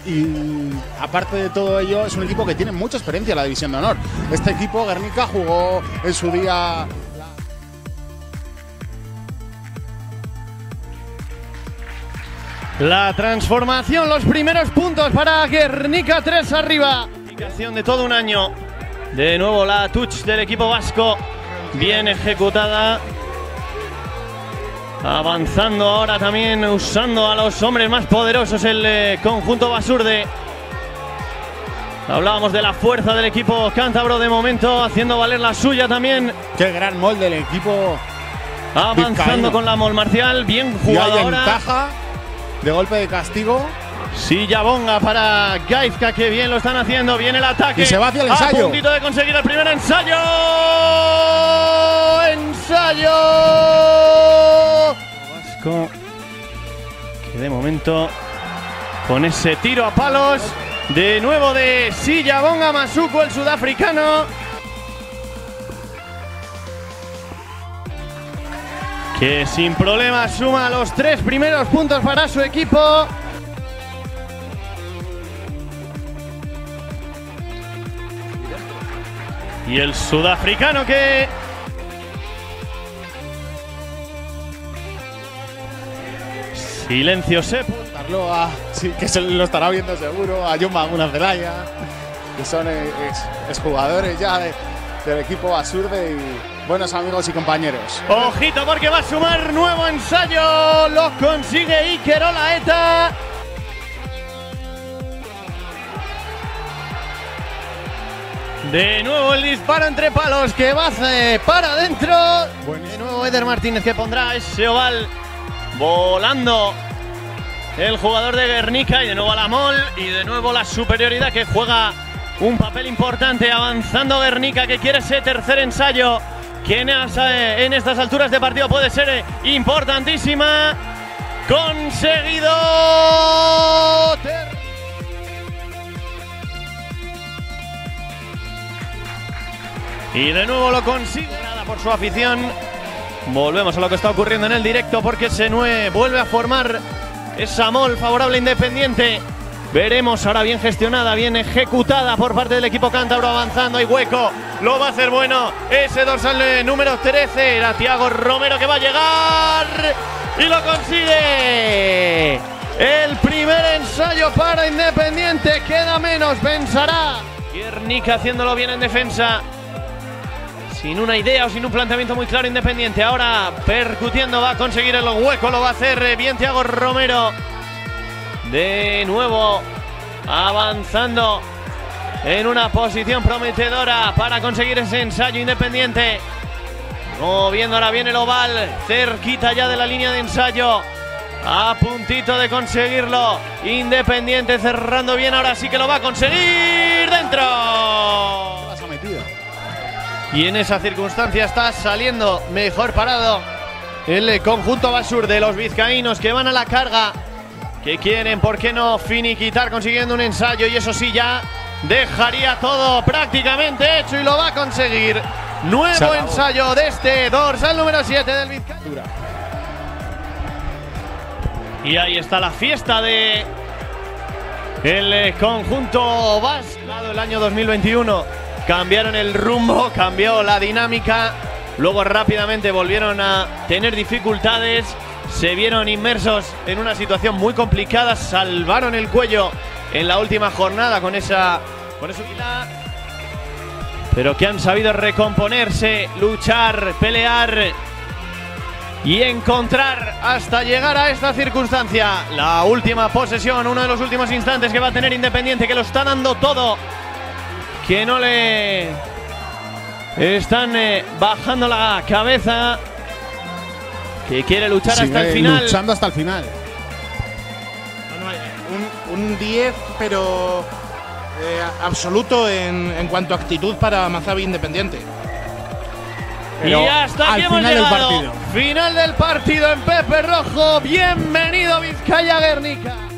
y aparte de todo ello es un equipo que tiene mucha experiencia en la División de Honor. Este equipo, Guernica, jugó en su día… La transformación, los primeros puntos para Guernica, 3 arriba. Aplicación de todo un año. De nuevo la touch del equipo vasco, bien ejecutada. Avanzando ahora también, usando a los hombres más poderosos el conjunto Basurde. Hablábamos de la fuerza del equipo cántabro de momento, haciendo valer la suya también. Qué gran molde del equipo avanzando vizcaíno. con la Mol Marcial, bien jugado ahora. Ventaja de golpe de castigo. Sillabonga para Gaizka, que bien lo están haciendo. Viene el ataque. Y se va hacia el ensayo. A puntito de conseguir el primer ensayo. Ensayo. Vasco, que de momento con ese tiro a palos. De nuevo de Sillabonga Masuku, el sudafricano. Que sin problema suma los 3 primeros puntos para su equipo. Y el sudafricano que… Silencio Sepu. Sí, que se lo estará viendo seguro. A John Maguna Zelaya, que son exjugadores ya del equipo Basurde y buenos amigos y compañeros. Ojito porque va a sumar nuevo ensayo. Lo consigue Iker Olaeta. De nuevo el disparo entre palos que va para adentro. De nuevo Eder Martínez que pondrá ese oval volando el jugador de Guernica y de nuevo a la Mol y de nuevo la superioridad que juega un papel importante avanzando Guernica, que quiere ese tercer ensayo que en estas alturas de partido puede ser importantísima. Conseguido. Y de nuevo lo consigue. Nada por su afición. Volvemos a lo que está ocurriendo en el directo porque Senue vuelve a formar esa Mol favorable a Independiente. Veremos ahora bien gestionada, bien ejecutada por parte del equipo cántabro, avanzando. Hay hueco, lo va a hacer bueno. Ese dorsal número 13 era Thiago Romero, que va a llegar y lo consigue. El primer ensayo para Independiente, queda menos, pensará. Guernica haciéndolo bien en defensa. Sin una idea o sin un planteamiento muy claro Independiente. Ahora percutiendo, va a conseguir el hueco, lo va a hacer bien Thiago Romero. De nuevo avanzando en una posición prometedora para conseguir ese ensayo Independiente. Moviendo ahora bien el oval, cerquita ya de la línea de ensayo. A puntito de conseguirlo. Independiente cerrando bien, ahora sí que lo va a conseguir. ¡Dentro! Y en esa circunstancia está saliendo mejor parado el conjunto Basurde, los vizcaínos que van a la carga, que quieren, ¿por qué no?, finiquitar consiguiendo un ensayo, y eso sí ya dejaría todo prácticamente hecho y lo va a conseguir. Nuevo ensayo de este dorsal número 7 del Vizcaya. Y ahí está la fiesta de el conjunto vasco. El año 2021 cambiaron el rumbo, cambió la dinámica, luego rápidamente volvieron a tener dificultades, se vieron inmersos en una situación muy complicada, salvaron el cuello en la última jornada con eso, pero que han sabido recomponerse, luchar, pelear y encontrar hasta llegar a esta circunstancia. La última posesión, uno de los últimos instantes que va a tener Independiente, que lo está dando todo, que no le están bajando la cabeza, que quiere luchar hasta el final. Luchando hasta el final. Un 10, pero absoluto en cuanto a actitud para Mazabi Independiente. Pero y hasta aquí hemos llegado. Final del partido en Pepe Rojo. Bienvenido Vizcaya Guernica.